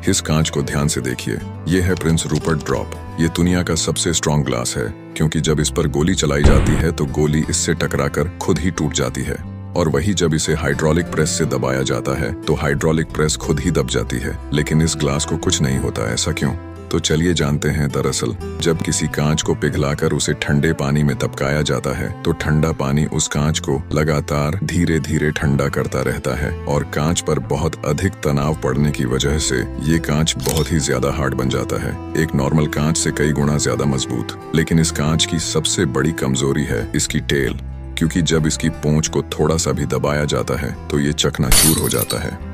इस कांच को ध्यान से देखिए। ये है प्रिंस रूपर्ट ड्रॉप। ये दुनिया का सबसे स्ट्रॉन्ग ग्लास है, क्योंकि जब इस पर गोली चलाई जाती है तो गोली इससे टकराकर खुद ही टूट जाती है। और वही जब इसे हाइड्रोलिक प्रेस से दबाया जाता है तो हाइड्रोलिक प्रेस खुद ही दब जाती है। लेकिन इस ग्लास को कुछ नहीं होता, ऐसा क्यों? तो चलिए जानते हैं। दरअसल जब किसी कांच को पिघलाकर उसे ठंडे पानी में दबकाया जाता है तो ठंडा पानी उस कांच को लगातार धीरे धीरे ठंडा करता रहता है, और कांच पर बहुत अधिक तनाव पड़ने की वजह से ये कांच बहुत ही ज्यादा हार्ड बन जाता है, एक नॉर्मल कांच से कई गुना ज्यादा मजबूत। लेकिन इस कांच की सबसे बड़ी कमजोरी है इसकी टेल, क्योंकि जब इसकी पूंछ को थोड़ा सा भी दबाया जाता है तो ये चकनाचूर हो जाता है।